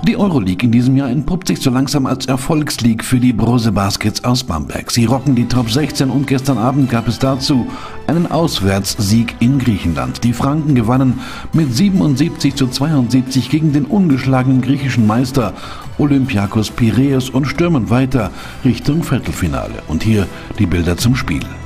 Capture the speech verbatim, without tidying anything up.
Die Euroleague in diesem Jahr entpuppt sich so langsam als Erfolgsleague für die Brose Baskets aus Bamberg. Sie rocken die Top sechzehn und gestern Abend gab es dazu einen Auswärtssieg in Griechenland. Die Franken gewannen mit siebenundsiebzig zu zweiundsiebzig gegen den ungeschlagenen griechischen Meister Olympiakos Piräus und stürmen weiter Richtung Viertelfinale. Und hier die Bilder zum Spiel.